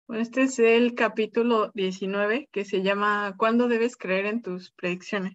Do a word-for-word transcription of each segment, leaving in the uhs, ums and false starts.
Bueno, este es el capítulo diecinueve que se llama ¿Cuándo debes creer en tus predicciones?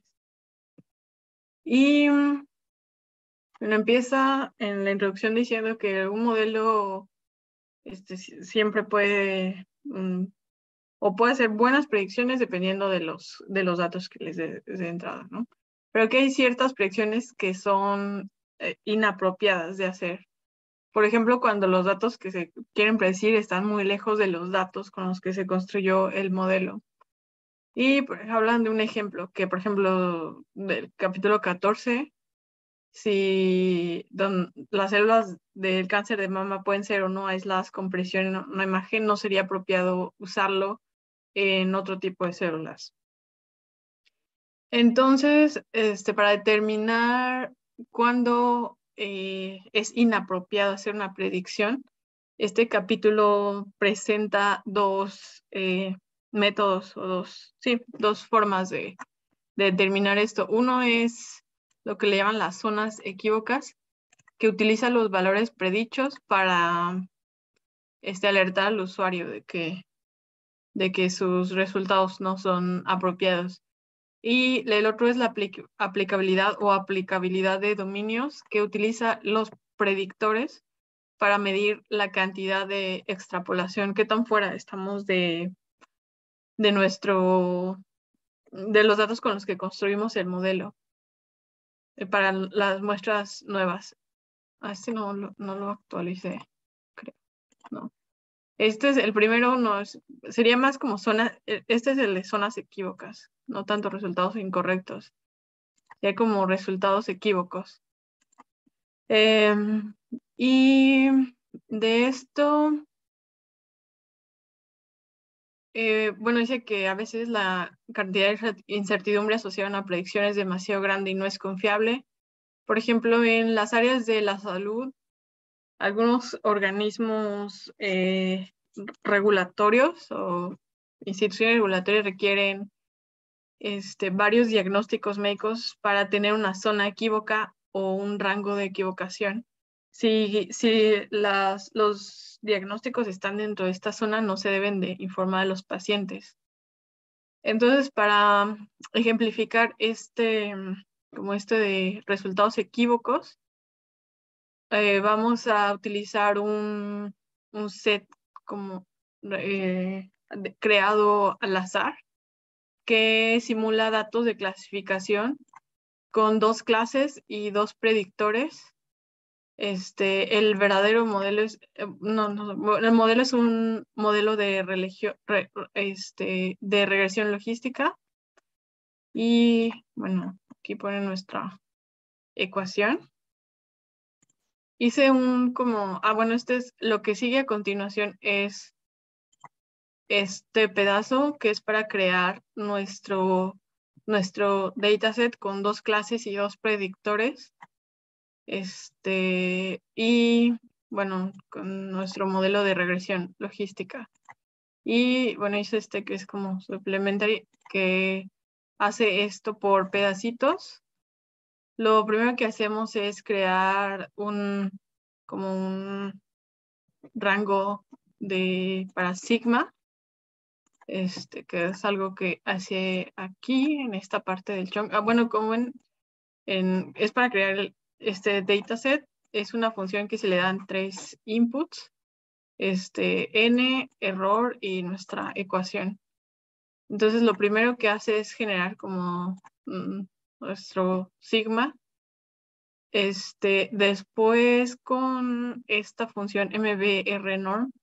Y bueno, empieza en la introducción diciendo que un modelo este, siempre puede um, o puede hacer buenas predicciones dependiendo de los, de los datos que les dé de, de entrada, ¿no? Pero que hay ciertas predicciones que son eh, inapropiadas de hacer. Por ejemplo, cuando los datos que se quieren predecir están muy lejos de los datos con los que se construyó el modelo. Y pues, hablan de un ejemplo, que por ejemplo, del capítulo catorce, si don, las células del cáncer de mama pueden ser o no aisladas con presión en una imagen, no sería apropiado usarlo en otro tipo de células. Entonces, este, para determinar cuándo eh, es inapropiado hacer una predicción, este capítulo presenta dos eh, métodos o dos, sí, dos formas de, de determinar esto. Uno es lo que le llaman las zonas equívocas, que utiliza los valores predichos para este, alertar al usuario de que, de que sus resultados no son apropiados. Y el otro es la aplic aplicabilidad o aplicabilidad de dominios, que utiliza los predictores para medir la cantidad de extrapolación, qué tan fuera estamos de, de nuestro, de los datos con los que construimos el modelo eh, para las muestras nuevas. Ah, este no, no lo actualicé, creo, no. Este es el primero, no es, sería más como zona, este es el de zonas equívocas, no tanto resultados incorrectos, ya como resultados equívocos. Eh, y de esto, eh, bueno, dice que a veces la cantidad de incertidumbre asociada a una predicción es demasiado grande y no es confiable. Por ejemplo, en las áreas de la salud, algunos organismos eh, regulatorios o instituciones regulatorias requieren este, varios diagnósticos médicos para tener una zona equívoca o un rango de equivocación. Si, si las, los diagnósticos están dentro de esta zona, no se deben de informar a los pacientes. Entonces, para ejemplificar este, como este de resultados equívocos, eh, vamos a utilizar un, un set como eh, de, creado al azar, que simula datos de clasificación con dos clases y dos predictores. Este, el verdadero modelo es, eh, no, no, el modelo es un modelo de, religio, re, este, de regresión logística. Y bueno, aquí pone nuestra ecuación. Hice un como, ah, bueno, este es lo que sigue a continuación, es este pedazo que es para crear nuestro, nuestro dataset con dos clases y dos predictores. Este, y bueno, con nuestro modelo de regresión logística. Y bueno, hice este que es como supplementary, que hace esto por pedacitos. Lo primero que hacemos es crear un, como un rango de, para sigma, este, que es algo que hace aquí en esta parte del chunk. Ah, bueno, como en, en, es para crear el, este dataset, es una función que se le dan tres inputs, este, n, error y nuestra ecuación. Entonces lo primero que hace es generar como mm, nuestro sigma. Este, después con esta función mbrnorm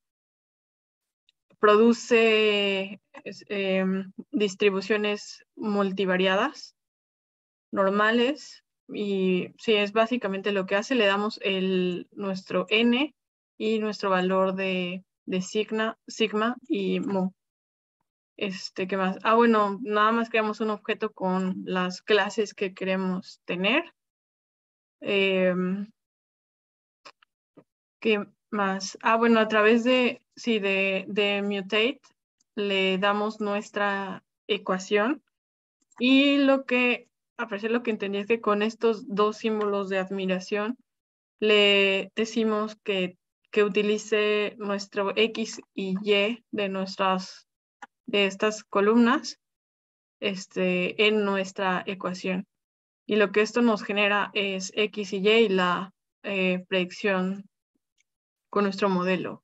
produce eh, distribuciones multivariadas normales, y sí, es básicamente lo que hace. Le damos el, nuestro n y nuestro valor de, de sigma, sigma y mu. Este, ¿qué más? Ah, bueno, nada más creamos un objeto con las clases que queremos tener. Eh, ¿Qué más? Ah, bueno, a través de, sí, de, de mutate le damos nuestra ecuación, y lo que, a parecer lo que entendí es que con estos dos símbolos de admiración le decimos que que utilice nuestro X y Y de nuestras de estas columnas este, en nuestra ecuación. Y lo que esto nos genera es X y Y y la eh, predicción con nuestro modelo.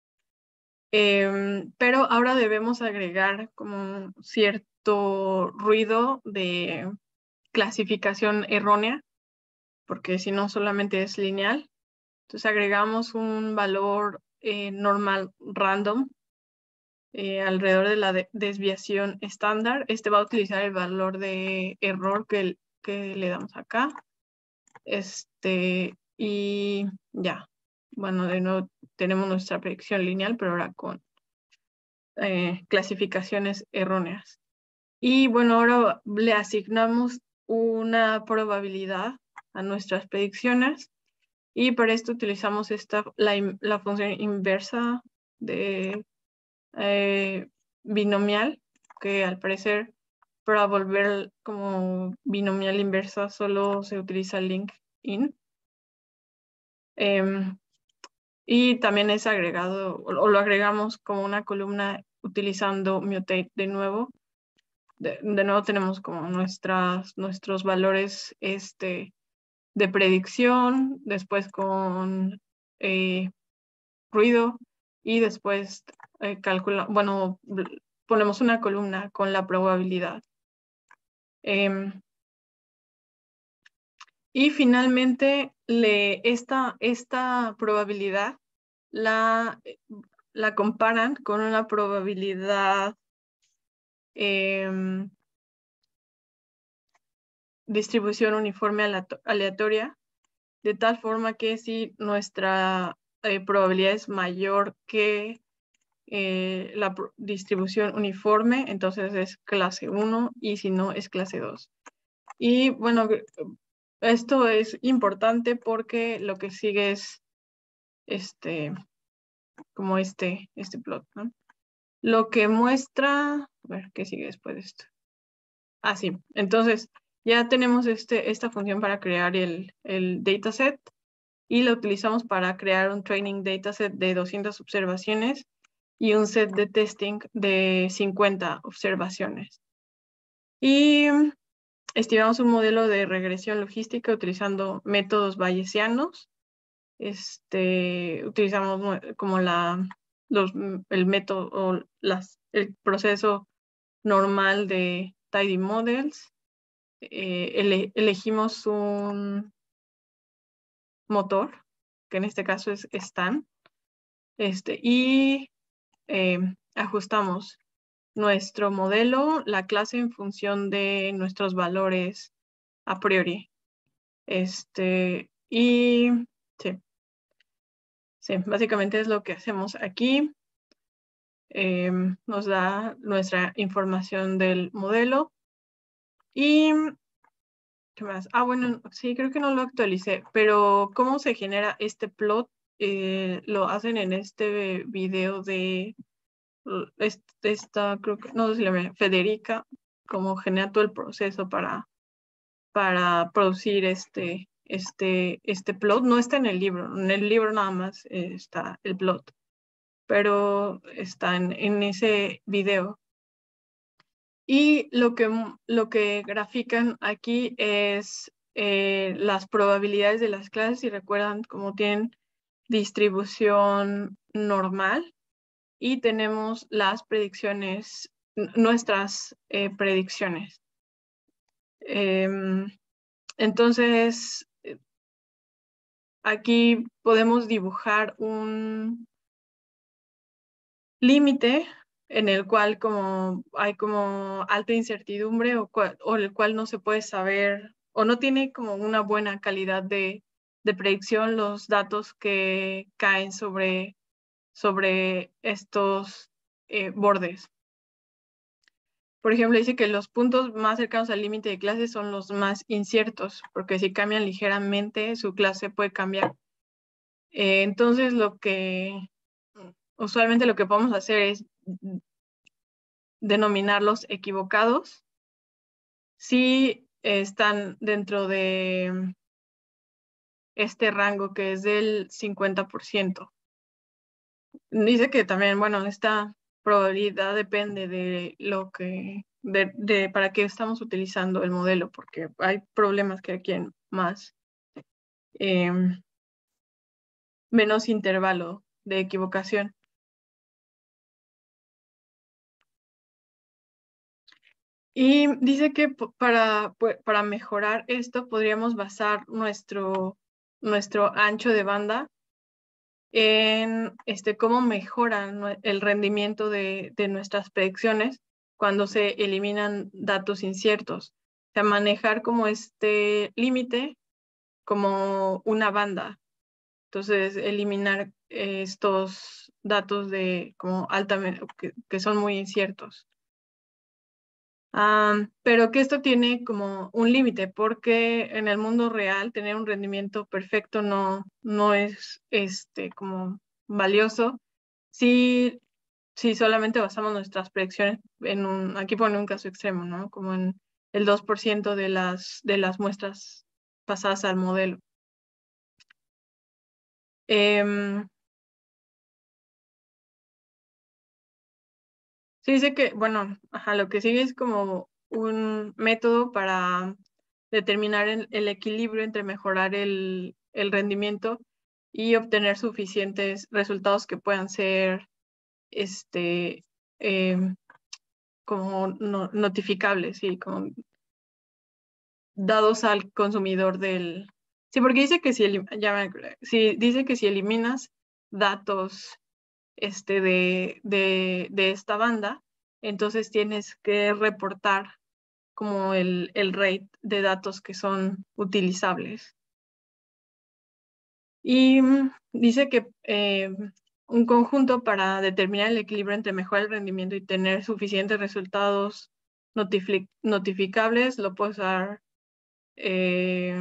Eh, pero ahora debemos agregar como cierto ruido de clasificación errónea, porque si no solamente es lineal. Entonces agregamos un valor eh, normal random eh, alrededor de la de desviación estándar. Este va a utilizar el valor de error que, que le damos acá. Este, y ya. Bueno, de nuevo tenemos nuestra predicción lineal, pero ahora con eh, clasificaciones erróneas. Y bueno, ahora le asignamos una probabilidad a nuestras predicciones. Y para esto utilizamos esta, la, la función inversa de eh, binomial, que al parecer para volver como binomial inversa solo se utiliza LinkedIn. Eh, y también es agregado, o lo agregamos como una columna utilizando mutate de nuevo. De, de nuevo tenemos como nuestras, nuestros valores este, de predicción, después con eh, ruido y después eh, calcula, bueno, ponemos una columna con la probabilidad. Eh, y finalmente, le, esta, esta probabilidad la, la comparan con una probabilidad eh, distribución uniforme aleatoria, de tal forma que si nuestra eh, probabilidad es mayor que eh, la distribución uniforme, entonces es clase uno, y si no es clase dos. Y bueno, esto es importante porque lo que sigue es este, como este, este plot, ¿no? Lo que muestra, a ver, ¿qué sigue después de esto? Ah, sí, entonces ya tenemos este, esta función para crear el, el dataset y la utilizamos para crear un training dataset de doscientas observaciones y un set de testing de cincuenta observaciones. Y estimamos un modelo de regresión logística utilizando métodos bayesianos. Este, utilizamos como la, los, el método o las, el proceso normal de tidy models. Eh, ele, elegimos un motor, que en este caso es Stan, este, y eh, ajustamos nuestro modelo, la clase en función de nuestros valores a priori. Este, y sí, sí, básicamente es lo que hacemos aquí. Eh, nos da nuestra información del modelo. Y, ¿qué más? Ah, bueno, sí, creo que no lo actualicé, pero ¿cómo se genera este plot? Eh, lo hacen en este video de esta, creo que, no sé si la llama Federica, cómo genera todo el proceso para, para producir este, este, este plot. No está en el libro, en el libro nada más eh, está el plot, pero está en, en ese video. Y lo que, lo que grafican aquí es eh, las probabilidades de las clases, y recuerdan cómo tienen distribución normal, y tenemos las predicciones, nuestras eh, predicciones. Eh, entonces, aquí podemos dibujar un límite en el cual como hay como alta incertidumbre o, cual, o el cual no se puede saber o no tiene como una buena calidad de, de predicción los datos que caen sobre, sobre estos eh, bordes. Por ejemplo, dice que los puntos más cercanos al límite de clase son los más inciertos, porque si cambian ligeramente, su clase puede cambiar. Eh, entonces, lo que usualmente lo que podemos hacer es denominarlos equivocados si están dentro de este rango que es del cincuenta por ciento. Dice que también, bueno, esta probabilidad depende de lo que, de, de para qué estamos utilizando el modelo, porque hay problemas que requieren más, eh, menos intervalo de equivocación. Y dice que para, para mejorar esto podríamos basar nuestro, nuestro ancho de banda en este, cómo mejoran el rendimiento de, de nuestras predicciones cuando se eliminan datos inciertos. O sea, manejar como este límite como una banda. Entonces, eliminar estos datos de como altamente, que, que son muy inciertos. Um, pero que esto tiene como un límite, porque en el mundo real tener un rendimiento perfecto no, no es este, como valioso si, si solamente basamos nuestras predicciones en un, aquí pone un caso extremo, ¿no? Como en el dos por ciento de las, de las muestras pasadas al modelo. Eh, se dice que, bueno, ajá, lo que sigue es como un método para determinar el, el equilibrio entre mejorar el, el rendimiento y obtener suficientes resultados que puedan ser este, eh, como no, notificables, sí, como dados al consumidor del... Sí, porque dice que si, ya me, sí, dice que si eliminas datos este, de, de, de esta banda, entonces tienes que reportar como el, el rate de datos que son utilizables. Y dice que eh, un conjunto para determinar el equilibrio entre mejorar el rendimiento y tener suficientes resultados notific notificables lo puedes usar, eh,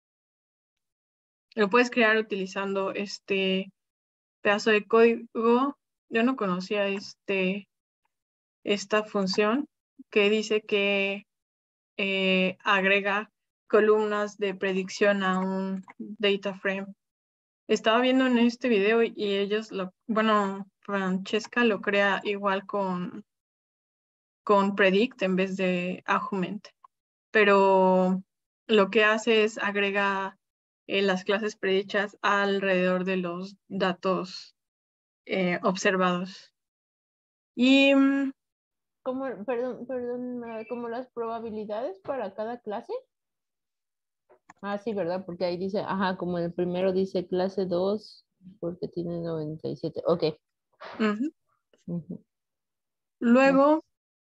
lo puedes crear utilizando este pedazo de código. Yo no conocía este, esta función que dice que eh, agrega columnas de predicción a un data frame. Estaba viendo en este video y ellos, lo, bueno, Francesca lo crea igual con, con Predict en vez de Augment, pero lo que hace es agrega eh, las clases predichas alrededor de los datos eh, observados. Y Como, perdón, perdón, como las probabilidades para cada clase. Ah, sí, ¿verdad? Porque ahí dice, ajá, como el primero dice clase dos porque tiene noventa y siete. Ok. uh-huh. Uh-huh. Luego,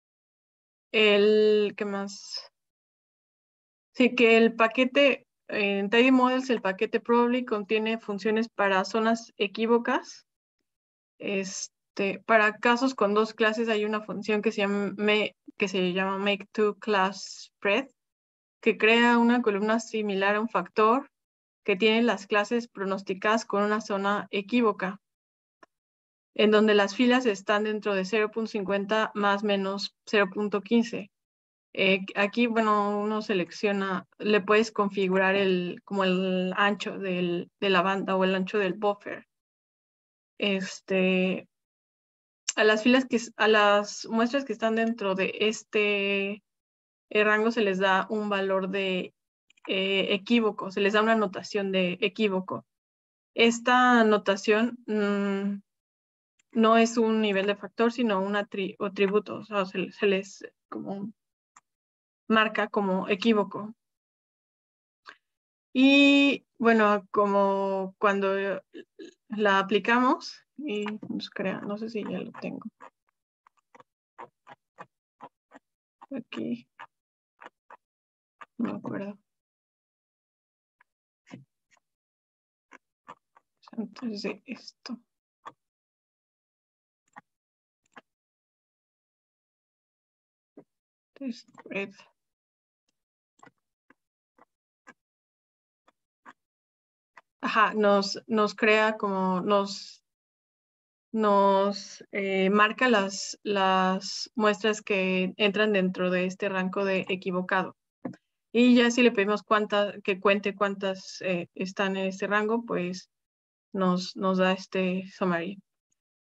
el, ¿qué más? Sí, que el paquete, en Tidy Models, el paquete Probably contiene funciones para zonas equívocas. Este, para casos con dos clases hay una función que se llama, que se llama Make Two Class Spread, que crea una columna similar a un factor que tiene las clases pronosticadas con una zona equívoca, en donde las filas están dentro de cero punto cincuenta más menos cero punto quince. Eh, aquí, bueno, uno selecciona, le puedes configurar el, como el ancho del, de la banda o el ancho del buffer. Este, a las filas que, a las muestras que están dentro de este rango se les da un valor de eh, equívoco, se les da una notación de equívoco. Esta notación mmm, no es un nivel de factor, sino un atributo, o sea, se, se les como marca como equívoco. Y bueno, como cuando la aplicamos, y nos crea, no sé si ya lo tengo. Aquí, no me acuerdo. Antes de esto. Spread. Ajá, nos, nos crea como, nos, nos eh, marca las, las muestras que entran dentro de este rango de equivocado. Y ya si le pedimos cuántas, que cuente cuántas eh, están en este rango, pues nos, nos da este summary.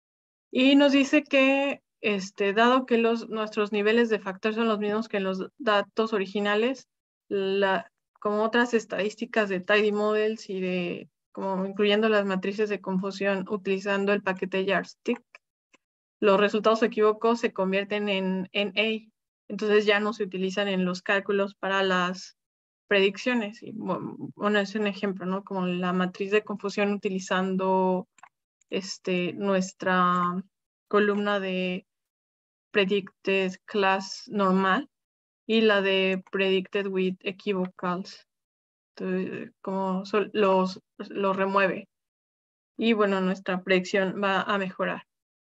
Y nos dice que, este, dado que los, nuestros niveles de factor son los mismos que en los datos originales, la, como otras estadísticas de tidy models y de, como incluyendo las matrices de confusión utilizando el paquete Yardstick, los resultados equívocos se convierten en, en A. Entonces ya no se utilizan en los cálculos para las predicciones. Y, bueno, es un ejemplo, ¿no? Como la matriz de confusión utilizando este, nuestra columna de predicted class normal y la de predicted with equivocals. Entonces, como son, los, los remueve. Y bueno, nuestra predicción va a mejorar.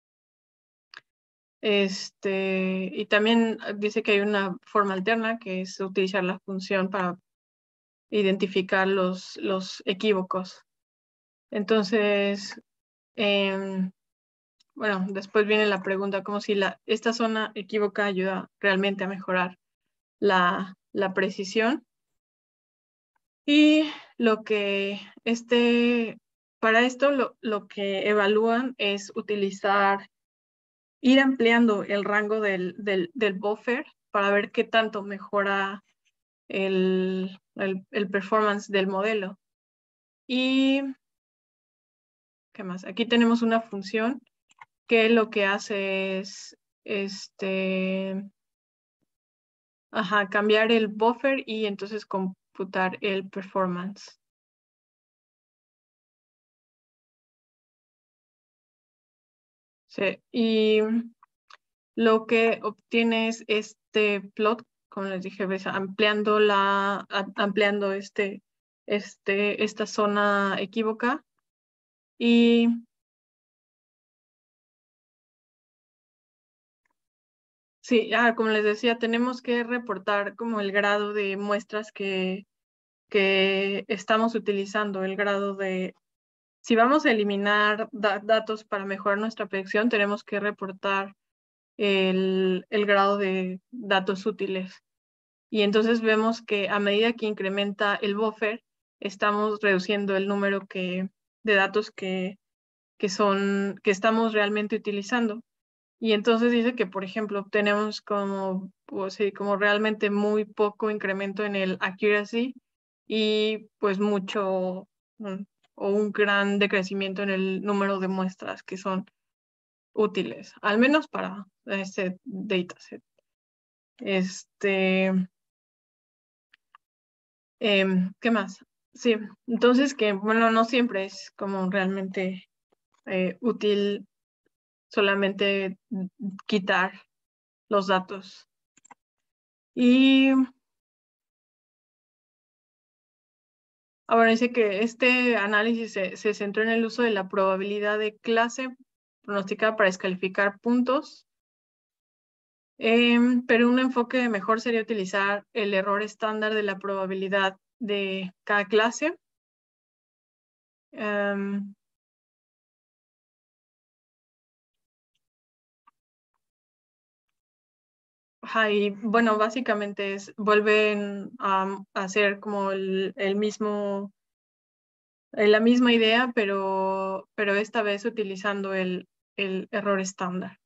Este, y también dice que hay una forma alterna que es utilizar la función para identificar los, los equívocos. Entonces, eh, bueno, después viene la pregunta, como si la, esta zona equívoca ayuda realmente a mejorar la, la precisión. Y lo que este, para esto lo, lo que evalúan es utilizar, ir ampliando el rango del, del, del buffer para ver qué tanto mejora el, el, el performance del modelo. Y, ¿qué más? Aquí tenemos una función que lo que hace es, este, ajá, cambiar el buffer y entonces computar el performance. Sí, y lo que obtienes este plot, como les dije, ves, ampliando la, ampliando este, este, esta zona equívoca. Y sí, ah, como les decía, tenemos que reportar como el grado de muestras que, que estamos utilizando, el grado de, si vamos a eliminar da datos para mejorar nuestra predicción, tenemos que reportar el, el grado de datos útiles. Y entonces vemos que a medida que incrementa el buffer, estamos reduciendo el número que, de datos que, que, son, que estamos realmente utilizando. Y entonces dice que, por ejemplo, tenemos como, pues, sí, como realmente muy poco incremento en el accuracy y pues mucho mm, o un gran decrecimiento en el número de muestras que son útiles, al menos para este dataset. Este, eh, ¿qué más? Sí, entonces que, bueno, no siempre es como realmente eh, útil solamente quitar los datos. Y ahora dice que este análisis se, se centró en el uso de la probabilidad de clase pronosticada para descalificar puntos, eh, pero un enfoque mejor sería utilizar el error estándar de la probabilidad de cada clase. Um, y bueno, básicamente es, vuelven a, a hacer como el, el mismo, la misma idea, pero, pero esta vez utilizando el, el error estándar.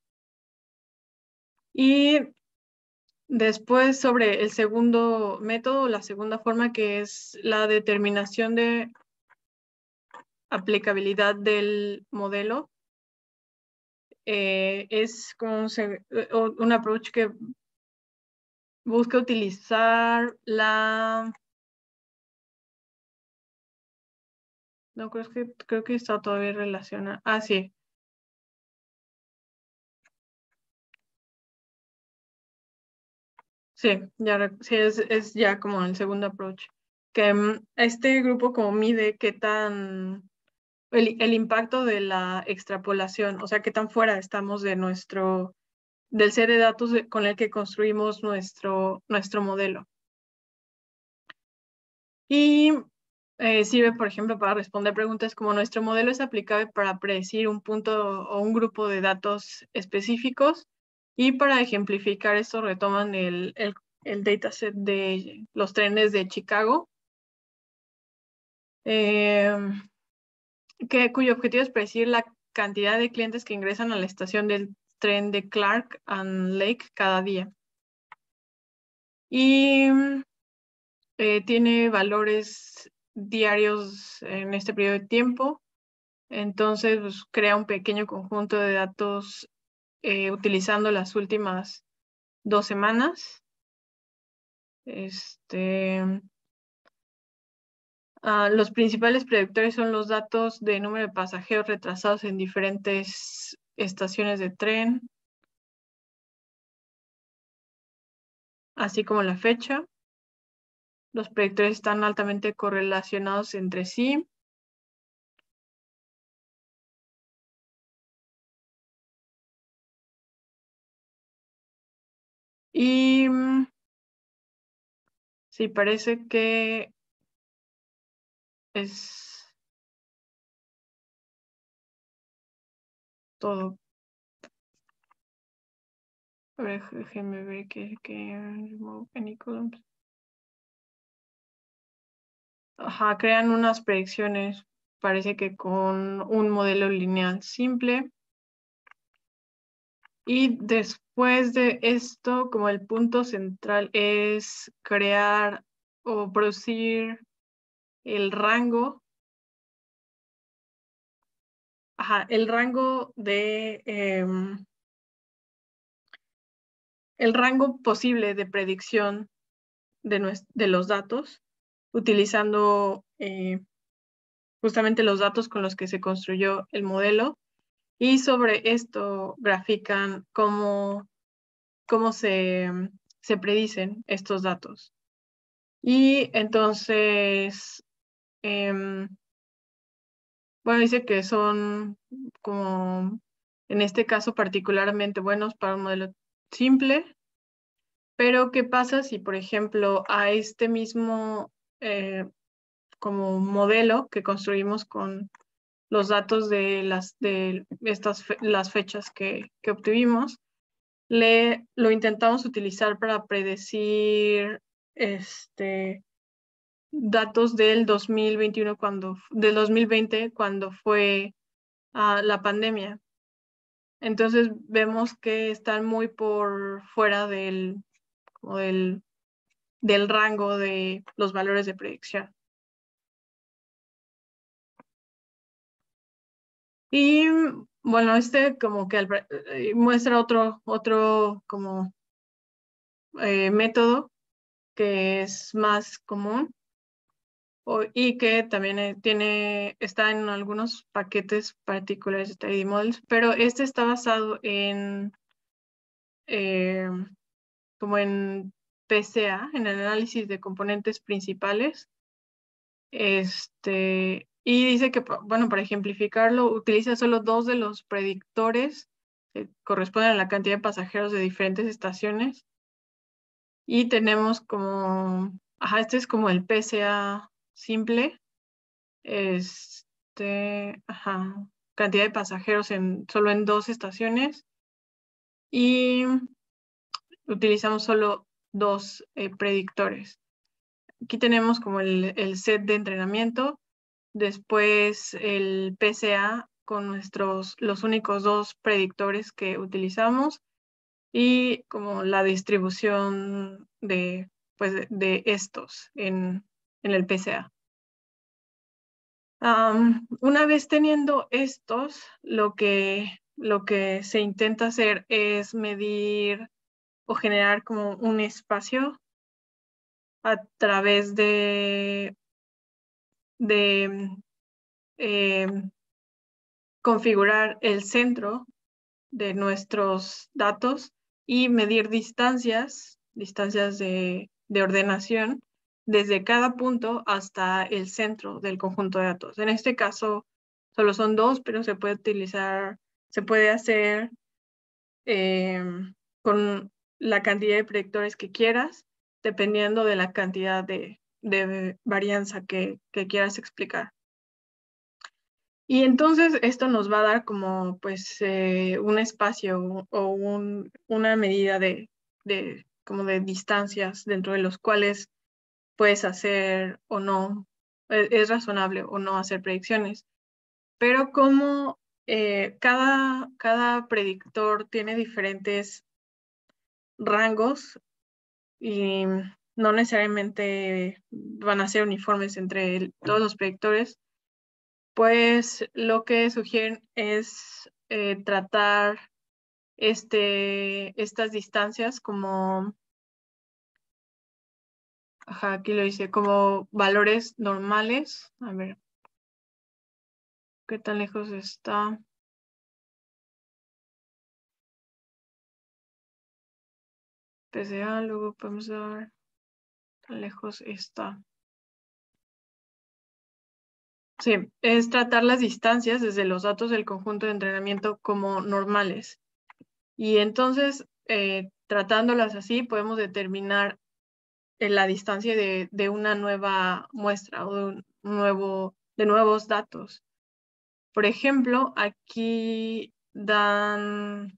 Y después sobre el segundo método, la segunda forma, que es la determinación de aplicabilidad del modelo, eh, es como se, un approach que busca utilizar la... No, creo que, creo que está todavía relacionada. Ah, sí. Sí, ya, sí es, es ya como el segundo approach. Que um, este grupo como mide qué tan... El, el impacto de la extrapolación, o sea, qué tan fuera estamos de nuestro... del set de datos con el que construimos nuestro, nuestro modelo. Y eh, sirve, por ejemplo, para responder preguntas como nuestro modelo es aplicable para predecir un punto o un grupo de datos específicos, y para ejemplificar esto retoman el, el, el dataset de los trenes de Chicago, eh, que, cuyo objetivo es predecir la cantidad de clientes que ingresan a la estación del tren de Clark and Lake cada día. Y eh, tiene valores diarios en este periodo de tiempo. Entonces, pues, crea un pequeño conjunto de datos eh, utilizando las últimas dos semanas. Este, uh, los principales predictores son los datos de número de pasajeros retrasados en diferentes estaciones de tren, así como la fecha. Los predictores están altamente correlacionados entre sí. Y sí, parece que es todo. A ver, déjenme ver que, que any columns. Ajá, crean unas predicciones, parece que con un modelo lineal simple. Y después de esto, como el punto central es crear o producir el rango, ajá, el rango de eh, el rango posible de predicción de, de los datos, utilizando eh, justamente los datos con los que se construyó el modelo, y sobre esto grafican cómo, cómo se, se predicen estos datos. Y entonces, eh, bueno, dice que son como, en este caso particularmente buenos para un modelo simple, pero ¿qué pasa si, por ejemplo, a este mismo eh, como modelo que construimos con los datos de las de estas fe, las fechas que, que obtuvimos, le lo intentamos utilizar para predecir este datos del dos mil veintiuno cuando del dos mil veinte cuando fue uh, la pandemia? Entonces vemos que están muy por fuera del, como del, del rango de los valores de predicción. Y bueno, este como que eh, muestra otro, otro como eh, método que es más común o, y que también eh, tiene, está en algunos paquetes particulares de tres D Models, pero este está basado en eh, como en P C A, en el análisis de componentes principales. Este, y dice que, bueno, para ejemplificarlo, utiliza solo dos de los predictores que corresponden a la cantidad de pasajeros de diferentes estaciones. Y tenemos como, ajá, este es como el P C A simple. Este, ajá, cantidad de pasajeros en, solo en dos estaciones. Y utilizamos solo dos eh, predictores. Aquí tenemos como el, el set de entrenamiento, después el P C A con nuestros, los únicos dos predictores que utilizamos y como la distribución de, pues, de, de estos en, en el P C A. Um, una vez teniendo estos, lo que, lo que se intenta hacer es medir o generar como un espacio a través de, de eh, configurar el centro de nuestros datos y medir distancias, distancias de, de ordenación desde cada punto hasta el centro del conjunto de datos. En este caso, solo son dos, pero se puede utilizar, se puede hacer eh, con la cantidad de predictores que quieras, dependiendo de la cantidad de, de varianza que, que quieras explicar. Y entonces esto nos va a dar como pues eh, un espacio o un, una medida de, de, como de distancias dentro de los cuales puedes hacer o no, es, es razonable o no hacer predicciones. Pero como eh, cada, cada predictor tiene diferentes rangos y no necesariamente van a ser uniformes entre el, todos los predictores, pues lo que sugieren es eh, tratar este, estas distancias como, ajá, aquí lo dice, como valores normales. A ver, ¿qué tan lejos está? P C A, luego podemos dar, tan lejos está. Sí, es tratar las distancias desde los datos del conjunto de entrenamiento como normales. Y entonces, eh, tratándolas así, podemos determinar eh, la distancia de, de una nueva muestra o de, un nuevo, de nuevos datos. Por ejemplo, aquí dan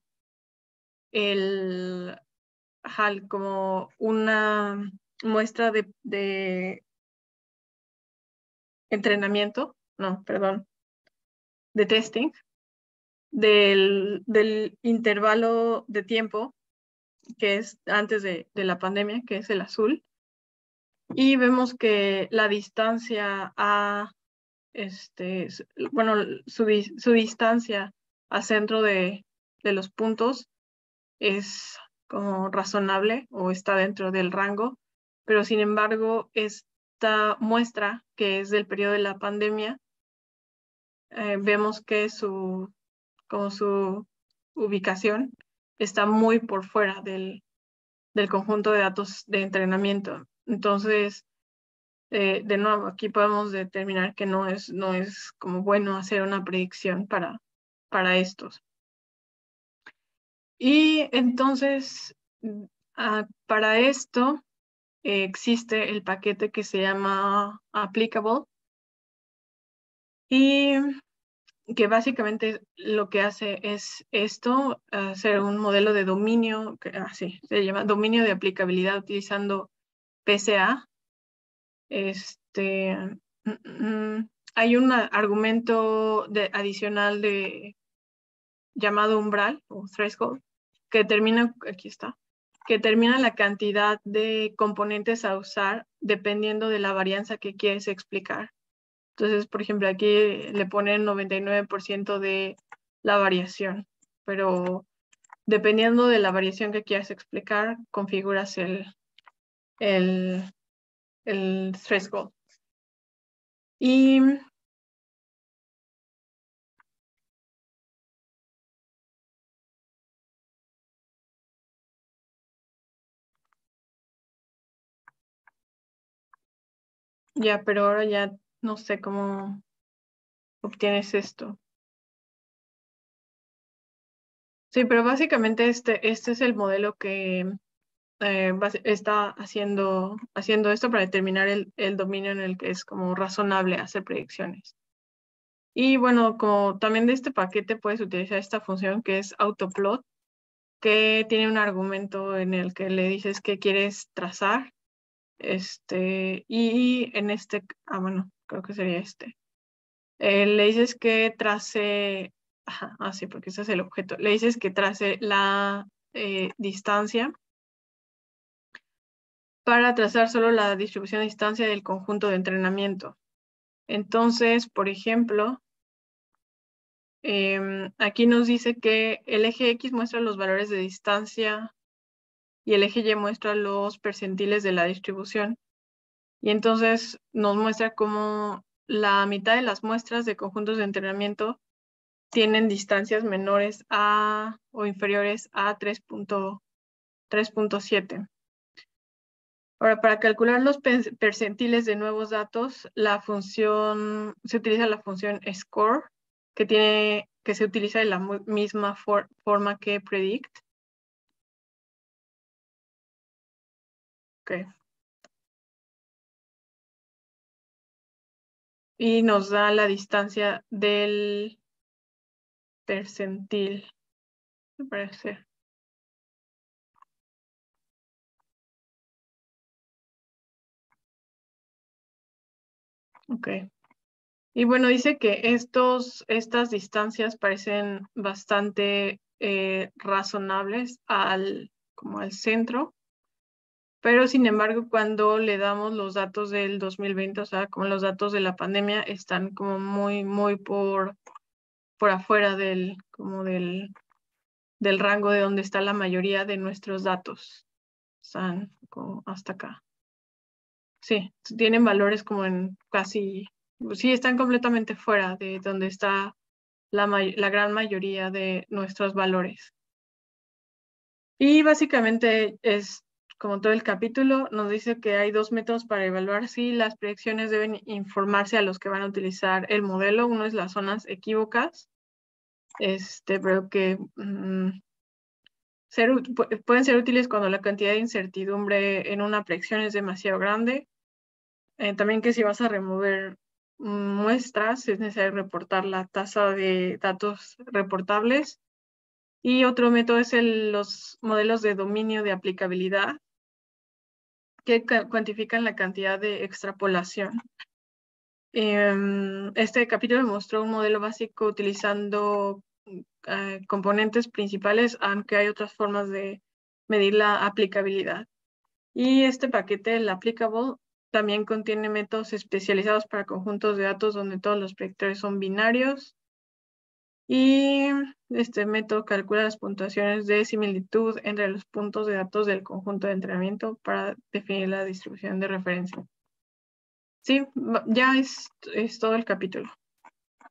el H A L como una muestra de, de entrenamiento, no, perdón, de testing, del, del intervalo de tiempo que es antes de, de la pandemia, que es el azul, y vemos que la distancia a, este, bueno, su, su distancia a centro de, de los puntos es como razonable o está dentro del rango, pero sin embargo, esta muestra que es del periodo de la pandemia, eh, vemos que su, como su ubicación está muy por fuera del, del conjunto de datos de entrenamiento. Entonces, eh, de nuevo, aquí podemos determinar que no es, no es como bueno hacer una predicción para, para estos. Y entonces, uh, para esto eh, existe el paquete que se llama Applicable y que básicamente lo que hace es esto, hacer un modelo de dominio, que así ah, se llama dominio de aplicabilidad utilizando P C A. Este, mm, mm, hay un argumento de, adicional de, llamado umbral o threshold que determina, aquí está, que determina la cantidad de componentes a usar dependiendo de la varianza que quieres explicar. Entonces, por ejemplo, aquí le ponen noventa y nueve por ciento de la variación, pero dependiendo de la variación que quieras explicar, configuras el, el, el threshold. Y ya, pero ahora ya no sé cómo obtienes esto. Sí, pero básicamente este, este es el modelo que eh, está haciendo, haciendo esto para determinar el, el dominio en el que es como razonable hacer predicciones. Y bueno, como también de este paquete puedes utilizar esta función que es autoplot, que tiene un argumento en el que le dices que quieres trazar. Este, y en este, ah, bueno, creo que sería este. Eh, le dices que trace, ajá, ah, sí, porque ese es el objeto. Le dices que trace la eh, distancia para trazar solo la distribución de distancia del conjunto de entrenamiento. Entonces, por ejemplo, eh, aquí nos dice que el eje X muestra los valores de distancia y el eje Y muestra los percentiles de la distribución. Y entonces nos muestra cómo la mitad de las muestras de conjuntos de entrenamiento tienen distancias menores a o inferiores a tres punto siete. Ahora, para calcular los percentiles de nuevos datos, la función, se utiliza la función score, que, tiene, que se utiliza de la misma for, forma que predict. Okay. Y nos da la distancia del percentil, me parece. Ok. Y bueno, dice que estos, estas distancias parecen bastante eh, razonables al, como al centro, pero sin embargo, cuando le damos los datos del dos mil veinte, o sea, como los datos de la pandemia, están como muy, muy por, por afuera del, como del, del rango de donde está la mayoría de nuestros datos. Están como hasta acá. Sí, tienen valores como en casi, sí, están completamente fuera de donde está la, la gran mayoría de nuestros valores. Y básicamente es como todo el capítulo, nos dice que hay dos métodos para evaluar si las predicciones deben informarse a los que van a utilizar el modelo. Uno es las zonas equívocas, este, pero que mmm, ser, pueden ser útiles cuando la cantidad de incertidumbre en una predicción es demasiado grande. Eh, también que si vas a remover muestras, es necesario reportar la tasa de datos reportables. Y otro método es el, los modelos de dominio de aplicabilidad, que cuantifican la cantidad de extrapolación. Eh, este capítulo mostró un modelo básico utilizando eh, componentes principales, aunque hay otras formas de medir la aplicabilidad. Y este paquete, el Applicable, también contiene métodos especializados para conjuntos de datos donde todos los predictores son binarios. Y este método calcula las puntuaciones de similitud entre los puntos de datos del conjunto de entrenamiento para definir la distribución de referencia. Sí, ya es, es todo el capítulo.